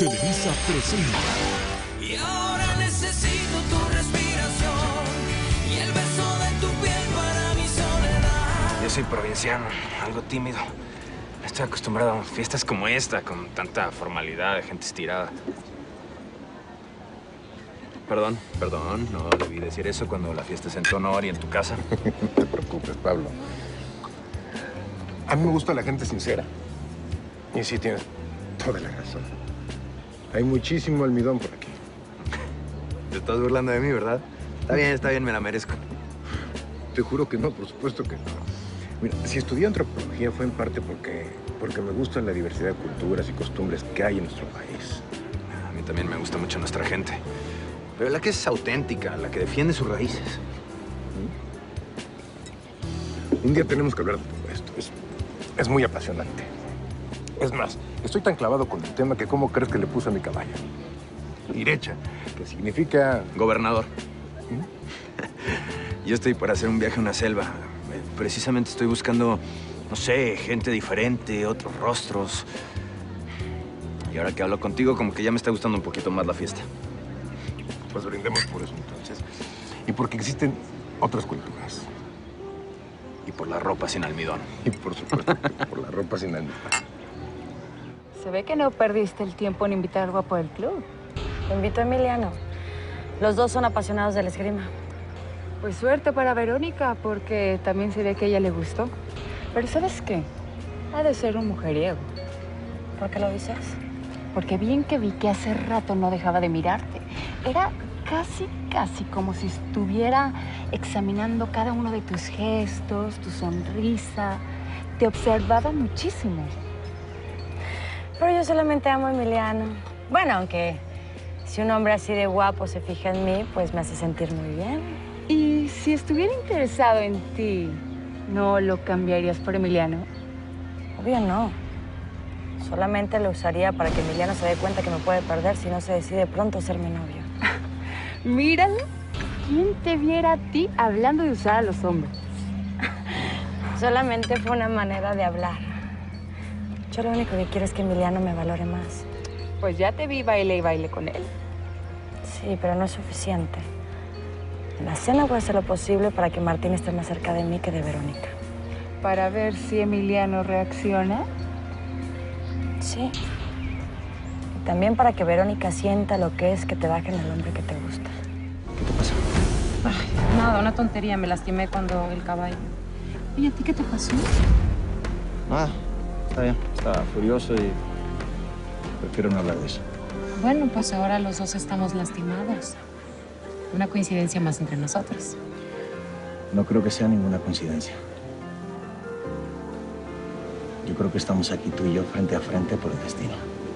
Televisa presenta. Y ahora necesito tu respiración y el beso de tu piel para mi soledad. Yo soy provinciano, algo tímido. Estoy acostumbrado a fiestas como esta, con tanta formalidad de gente estirada. Perdón, no debí decir eso cuando la fiesta es en tu honor y en tu casa. No te preocupes, Pablo. A mí me gusta la gente sincera. Y sí, tienes toda la razón. Hay muchísimo almidón por aquí. Te estás burlando de mí, ¿verdad? Está bien, me la merezco. Te juro que no, por supuesto que no. Mira, si estudié antropología fue en parte porque me gusta la diversidad de culturas y costumbres que hay en nuestro país. A mí también me gusta mucho nuestra gente. Pero la que es auténtica, la que defiende sus raíces. Un día tenemos que hablar de todo esto. Es muy apasionante. Es más, estoy tan clavado con el tema que ¿cómo crees que le puse a mi caballo? Irecha, que significa... Gobernador. Yo estoy para hacer un viaje a una selva. Precisamente estoy buscando, no sé, gente diferente, otros rostros. Y ahora que hablo contigo, como que ya me está gustando un poquito más la fiesta. Pues brindemos por eso, entonces. Y porque existen otras culturas. Y por la ropa sin almidón. Y por supuesto, por la ropa sin almidón. Se ve que no perdiste el tiempo en invitar al guapo del club. Te invito a Emiliano. Los dos son apasionados del esgrima. Pues suerte para Verónica, porque también se ve que a ella le gustó. Pero ¿sabes qué? Ha de ser un mujeriego. ¿Por qué lo dices? Porque bien que vi que hace rato no dejaba de mirarte. Era casi como si estuviera examinando cada uno de tus gestos, tu sonrisa. Te observaba muchísimo. Pero yo solamente amo a Emiliano. Bueno, aunque si un hombre así de guapo se fija en mí, pues me hace sentir muy bien. Y si estuviera interesado en ti, ¿no lo cambiarías por Emiliano? Obvio no. Solamente lo usaría para que Emiliano se dé cuenta que me puede perder si no se decide pronto ser mi novio. Míralo. ¿Quién te viera a ti hablando de usar a los hombres? Solamente fue una manera de hablar. Yo lo único que quiero es que Emiliano me valore más. Pues ya te vi baile y baile con él. Sí, pero no es suficiente. En la cena voy a hacer lo posible para que Martín esté más cerca de mí que de Verónica. Para ver si Emiliano reacciona. Sí. Y también para que Verónica sienta lo que es que te bajen al hombre que te gusta. ¿Qué te pasa? Ay, nada, una tontería. Me lastimé cuando el caballo. Oye, ¿a ti qué te pasó? Nada, está bien. Estaba furioso y prefiero no hablar de eso. Bueno, pues ahora los dos estamos lastimados. Una coincidencia más entre nosotros. No creo que sea ninguna coincidencia. Yo creo que estamos aquí tú y yo frente a frente por el destino.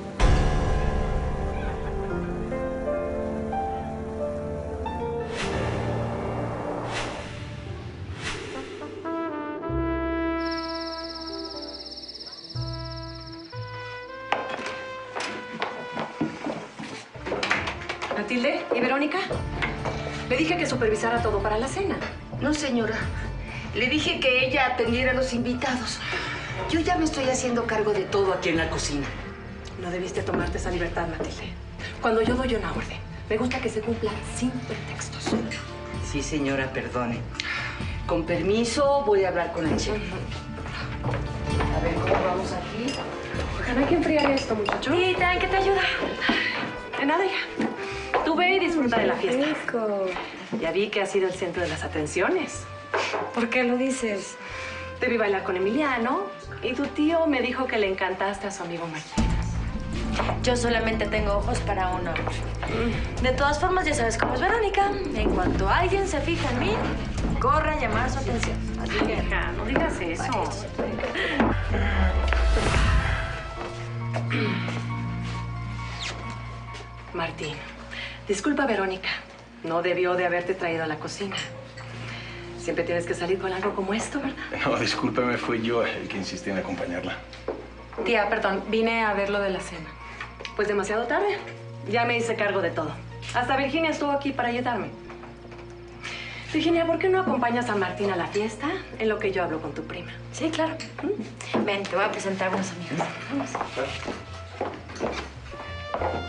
¿Matilde y Verónica? Le dije que supervisara todo para la cena. No, señora. Le dije que ella atendiera a los invitados. Yo ya me estoy haciendo cargo de todo aquí en la cocina. No debiste tomarte esa libertad, Matilde. Cuando yo doy una orden, me gusta que se cumpla sin pretextos. Sí, señora, perdone. Con permiso, voy a hablar con el chef. A ver, ¿cómo vamos aquí? Ojalá hay que enfriar esto, muchacho. Tita, ¿en qué te ayuda? De nada, hija. Tú ve y disfruta de la fiesta. Rico. Ya vi que has sido el centro de las atenciones. ¿Por qué lo dices? Te vi bailar con Emiliano y tu tío me dijo que le encantaste a su amigo Martín. Yo solamente tengo ojos para un hombre. De todas formas, ya sabes cómo es Verónica. En cuanto alguien se fija en mí, corre a llamar su atención. Así que... Hija, no digas eso. Martín, disculpa, Verónica. No debió de haberte traído a la cocina. Siempre tienes que salir con algo como esto, ¿verdad? No, discúlpeme, fui yo el que insistí en acompañarla. Tía, perdón, vine a ver lo de la cena. Pues demasiado tarde. Ya me hice cargo de todo. Hasta Virginia estuvo aquí para ayudarme. Virginia, ¿por qué no acompañas a Martín a la fiesta en lo que yo hablo con tu prima? Sí, claro. Ven, te voy a presentar a unos amigos. Vamos.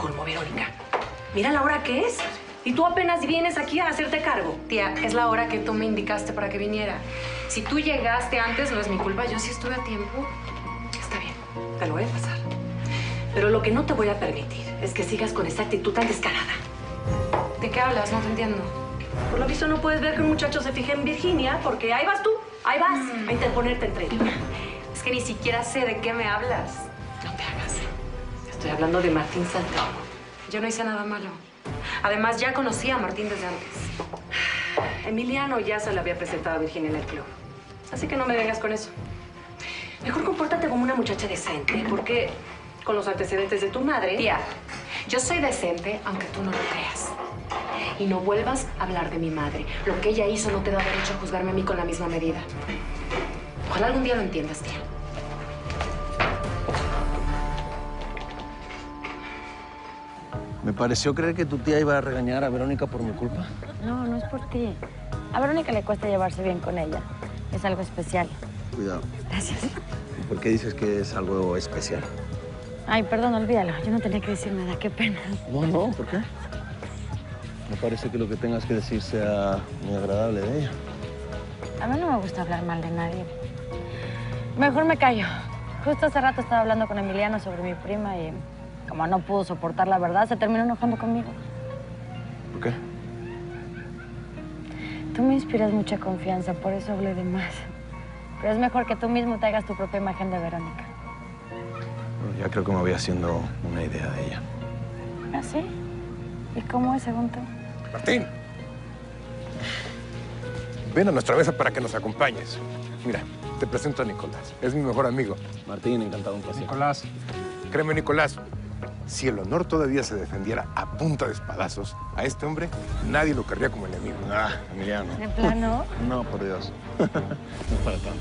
colmo, Verónica. Mira la hora que es. Y tú apenas vienes aquí a hacerte cargo. Tía, es la hora que tú me indicaste para que viniera. Si tú llegaste antes, no es mi culpa. Yo sí estuve a tiempo. Está bien, te lo voy a pasar. Pero lo que no te voy a permitir es que sigas con esa actitud tan descarada. ¿De qué hablas? No te entiendo. Por lo visto no puedes ver que un muchacho se fije en Virginia porque ahí vas tú, ahí vas a interponerte entre ellos. Es que ni siquiera sé de qué me hablas. No te hagas. Estoy hablando de Martín Santiago. Yo no hice nada malo. Además, ya conocía a Martín desde antes. Emiliano ya se le había presentado a Virginia en el club. Así que no me vengas con eso. Mejor compórtate como una muchacha decente, porque con los antecedentes de tu madre... Tía, yo soy decente, aunque tú no lo creas. Y no vuelvas a hablar de mi madre. Lo que ella hizo no te da derecho a juzgarme a mí con la misma medida. Ojalá algún día lo entiendas, tía. Me pareció creer que tu tía iba a regañar a Verónica por mi culpa. No, no es por ti. A Verónica le cuesta llevarse bien con ella. Es algo especial. Cuidado. Gracias. ¿Y por qué dices que es algo especial? Ay, perdón, olvídalo. Yo no tenía que decir nada. Qué pena. No, ¿por qué? Me parece que lo que tengas que decir sea muy agradable de ella. A mí no me gusta hablar mal de nadie. Mejor me callo. Justo hace rato estaba hablando con Emiliano sobre mi prima y como no pudo soportar la verdad, se terminó enojando conmigo. ¿Por qué? Tú me inspiras mucha confianza, por eso hablé de más. Pero es mejor que tú mismo te hagas tu propia imagen de Verónica. Bueno, ya creo que me voy haciendo una idea de ella. ¿Ah, sí? ¿Y cómo es, según tú? Martín, ven a nuestra mesa para que nos acompañes. Mira, te presento a Nicolás. Es mi mejor amigo. Martín, encantado, un placer. Nicolás, créeme, Nicolás, si el honor todavía se defendiera a punta de espadazos, a este hombre nadie lo querría como enemigo. Ah, Emiliano. ¿De plano? No, por Dios. No es para tanto.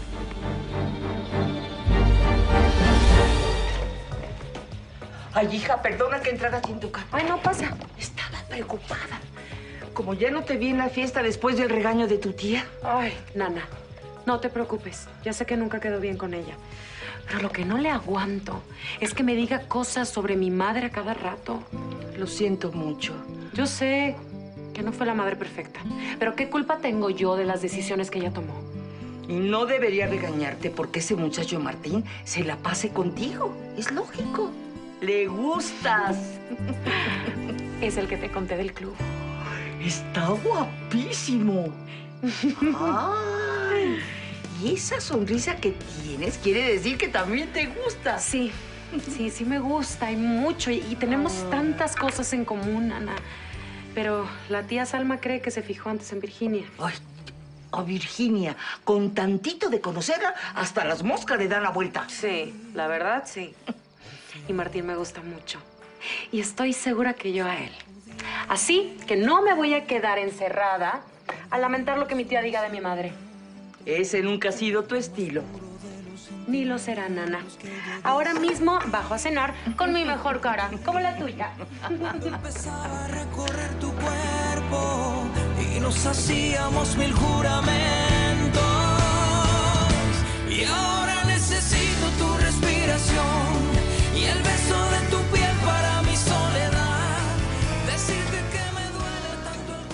Ay, hija, perdona que entrara sin tu cama. Ay, no pasa. Estaba preocupada. Como ya no te vi en la fiesta después del regaño de tu tía. Ay, Nana, no te preocupes. Ya sé que nunca quedó bien con ella. Pero lo que no le aguanto es que me diga cosas sobre mi madre a cada rato. Lo siento mucho. Yo sé que no fue la madre perfecta, pero ¿qué culpa tengo yo de las decisiones que ella tomó? Y no debería regañarte porque ese muchacho Martín se la pase contigo. Es lógico. Le gustas. Es el que te conté del club. Está guapísimo. Ay, y esa sonrisa que tienes quiere decir que también te gusta. Sí, sí me gusta y mucho. Y tenemos tantas cosas en común, Ana. Pero la tía Salma cree que se fijó antes en Virginia. Ay, a Virginia, con tantito de conocerla, hasta las moscas le dan la vuelta. Sí, la verdad, sí. Y Martín me gusta mucho. Y estoy segura que yo a él. Así que no me voy a quedar encerrada a lamentar lo que mi tía diga de mi madre. Ese nunca ha sido tu estilo. Ni lo será, Nana. Ahora mismo bajo a cenar con mi mejor cara, como la tuya. Empezaba a recorrer tu cuerpo y nos hacíamos mil juramentos. Y ahora necesito tu respiración y el beso de tu piel para mi soledad. Decirte que me duele tanto el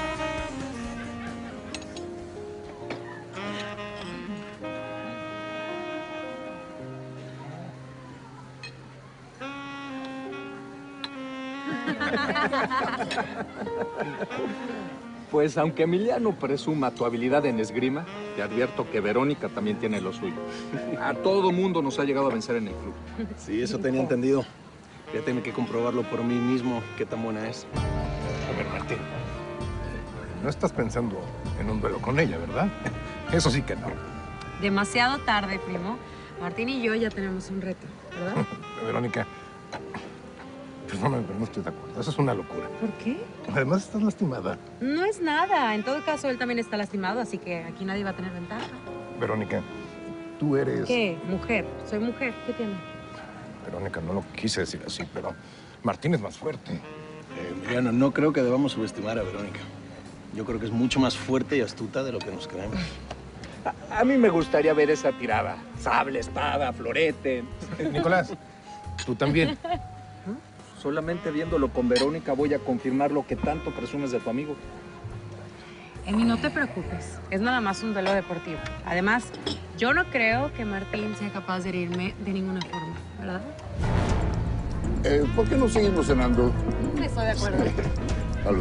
Pues aunque Emiliano presuma tu habilidad en esgrima, te advierto que Verónica también tiene lo suyo. A todo mundo nos ha llegado a vencer en el club. Sí, eso tenía entendido. Ya tengo que comprobarlo por mí mismo qué tan buena es. A ver, Martín, no estás pensando en un duelo con ella, ¿verdad? Eso sí que no. Demasiado tarde, primo. Martín y yo ya tenemos un reto, ¿verdad? Verónica, perdóname, pero no estoy de acuerdo. Eso es una locura. ¿Por qué? Además, estás lastimada. No es nada. En todo caso, él también está lastimado, así que aquí nadie va a tener ventaja. Verónica, tú eres... ¿Qué? Mujer. Soy mujer. ¿Qué tiene? Verónica, no lo quise decir así, pero Martín es más fuerte. Emiliano, no creo que debamos subestimar a Verónica. Yo creo que es mucho más fuerte y astuta de lo que nos creemos. A mí me gustaría ver esa tirada. Sable, espada, florete. Nicolás, tú también. Solamente viéndolo con Verónica voy a confirmar lo que tanto presumes de tu amigo. Emi, no te preocupes. Es nada más un duelo deportivo. Además, yo no creo que Martín sea capaz de herirme de ninguna forma, ¿verdad? ¿Por qué no seguimos cenando? Estoy de acuerdo. Salud.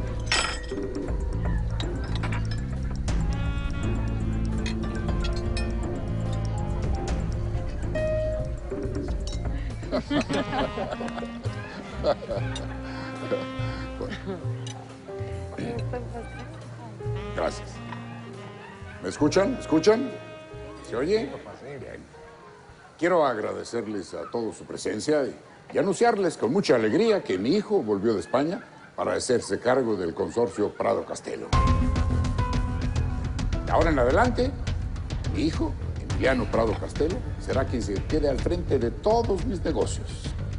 Gracias. ¿Me escuchan? ¿Me escuchan? ¿Se oye? Bien. Quiero agradecerles a todos su presencia y anunciarles con mucha alegría que mi hijo volvió de España para hacerse cargo del consorcio Prado Castelo. De ahora en adelante, mi hijo, Emiliano Prado Castelo, será quien se quede al frente de todos mis negocios.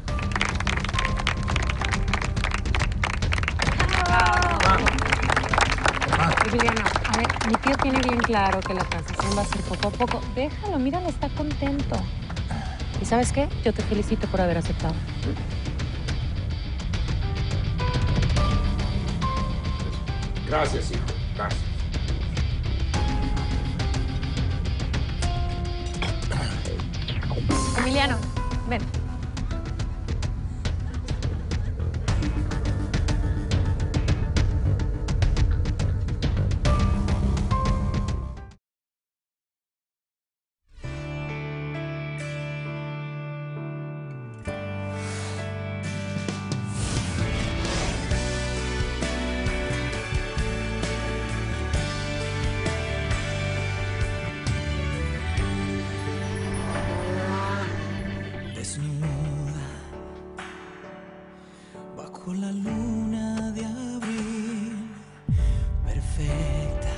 Emiliano, a ver, mi tío tiene bien claro que la transición va a ser poco a poco. Déjalo, míralo, está contento. ¿Y sabes qué? Yo te felicito por haber aceptado. Gracias, hijo. Gracias. Emiliano, ven. Desnuda bajo la luna de abril, perfecta.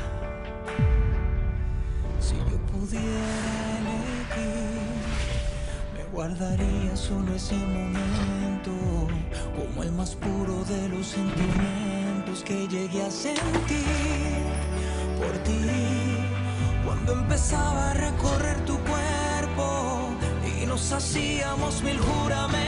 Si yo pudiera elegir, me guardaría solo ese momento como el más puro de los sentimientos que llegué a sentir por ti cuando empezaba a recorrer tu cuerpo y nos hacíamos mil juramentos.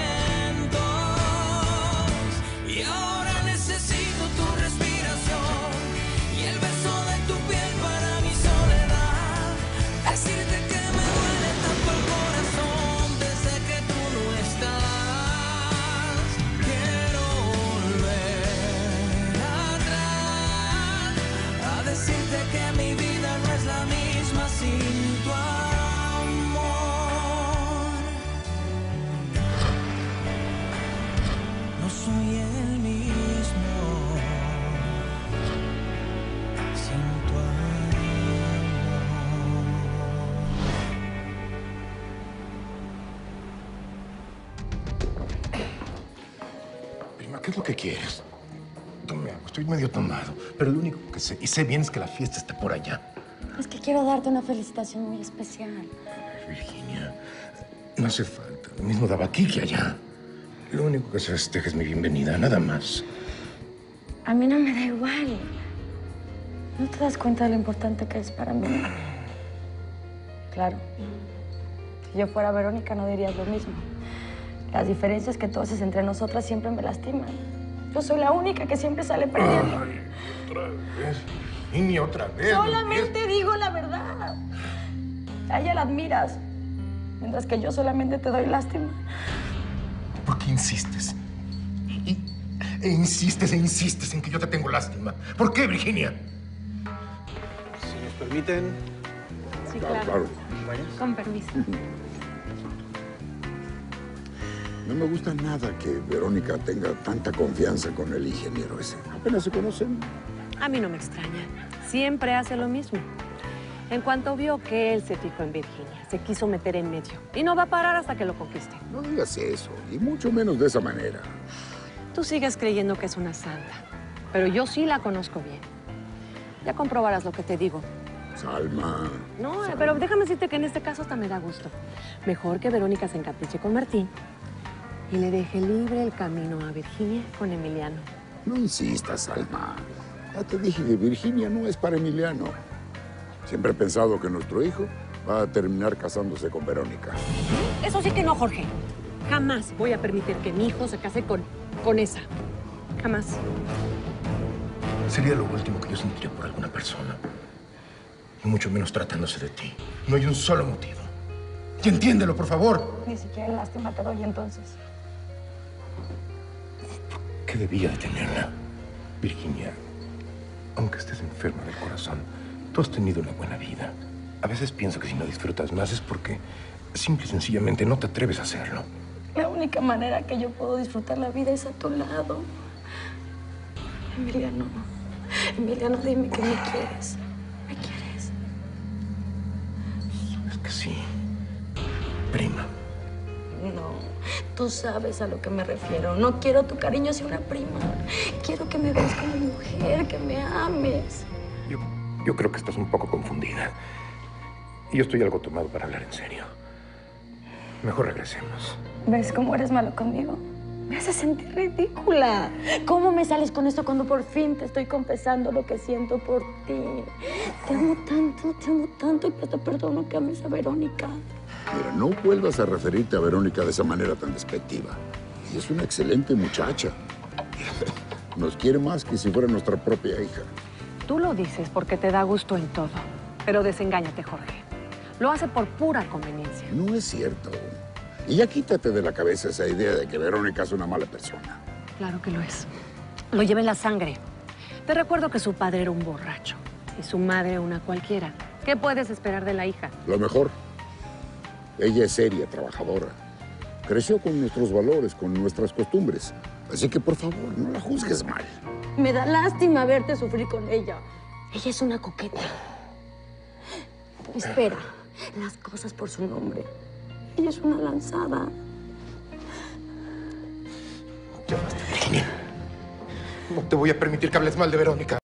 Y ahora necesito tu respiración y el beso de tu piel para mi soledad. Decirte que me duele tanto el corazón desde que tú no estás. Quiero volver atrás a decirte que mi vida no es la misma sin tu amor. Soy el mismo sin tu amor. Prima, ¿qué es lo que quieres? Tome agua, estoy medio tomado, pero lo único que sé, y sé bien, es que la fiesta está por allá. Es que quiero darte una felicitación muy especial. Virginia, no hace falta. Lo mismo daba aquí que allá. Lo único que se festeja es mi bienvenida, nada más. A mí no me da igual. ¿No te das cuenta de lo importante que es para mí? Claro. Si yo fuera Verónica, no dirías lo mismo. Las diferencias que tú haces entre nosotras siempre me lastiman. Yo soy la única que siempre sale perdiendo. Ay, otra vez. Y ni otra vez. Solamente digo la verdad. A ella la admiras, mientras que yo solamente te doy lástima. ¿Por qué insistes? Insistes en que yo te tengo lástima. ¿Por qué, Virginia? Si nos permiten. Sí, claro. Con permiso. No me gusta nada que Verónica tenga tanta confianza con el ingeniero ese. Apenas se conocen. A mí no me extraña. Siempre hace lo mismo. En cuanto vio que él se fijó en Virginia, se quiso meter en medio. Y no va a parar hasta que lo conquiste. No digas eso, y mucho menos de esa manera. Tú sigues creyendo que es una santa, pero yo sí la conozco bien. Ya comprobarás lo que te digo. Salma. No, pero déjame decirte que en este caso hasta me da gusto. Mejor que Verónica se encapriche con Martín y le deje libre el camino a Virginia con Emiliano. No insistas, Salma. Ya te dije que Virginia no es para Emiliano. Siempre he pensado que nuestro hijo va a terminar casándose con Verónica. Eso sí que no, Jorge. Jamás voy a permitir que mi hijo se case con esa. Jamás. Sería lo último que yo sentiría por alguna persona. Y mucho menos tratándose de ti. No hay un solo motivo. Y entiéndelo, por favor. Ni siquiera lástima te doy entonces. ¿Qué debía de tenerla? Virginia, aunque estés enferma del corazón, tú has tenido una buena vida. A veces pienso que si no disfrutas más es porque simple y sencillamente no te atreves a hacerlo. La única manera que yo puedo disfrutar la vida es a tu lado. Emiliano, dime que me quieres. ¿Me quieres? Sabes que sí, prima. No, tú sabes a lo que me refiero. No quiero tu cariño hacia una prima. Quiero que me veas como mujer, que me ames. Yo creo que estás un poco confundida. Y yo estoy algo tomado para hablar en serio. Mejor regresemos. ¿Ves cómo eres malo conmigo? Me haces sentir ridícula. ¿Cómo me sales con esto cuando por fin te estoy confesando lo que siento por ti? Te amo tanto y te perdono que ames a Verónica. Mira, no vuelvas a referirte a Verónica de esa manera tan despectiva. Y es una excelente muchacha. Nos quiere más que si fuera nuestra propia hija. Tú lo dices porque te da gusto en todo. Pero desengáñate, Jorge. Lo hace por pura conveniencia. No es cierto. Y ya quítate de la cabeza esa idea de que Verónica es una mala persona. Claro que lo es. Lo lleva en la sangre. Te recuerdo que su padre era un borracho y su madre una cualquiera. ¿Qué puedes esperar de la hija? Lo mejor. Ella es seria, trabajadora. Creció con nuestros valores, con nuestras costumbres. Así que, por favor, no la juzgues mal. Me da lástima verte sufrir con ella. Ella es una coqueta. Espera, las cosas por su nombre. Ella es una lanzada. Ya basta, Virginia. No te voy a permitir que hables mal de Verónica.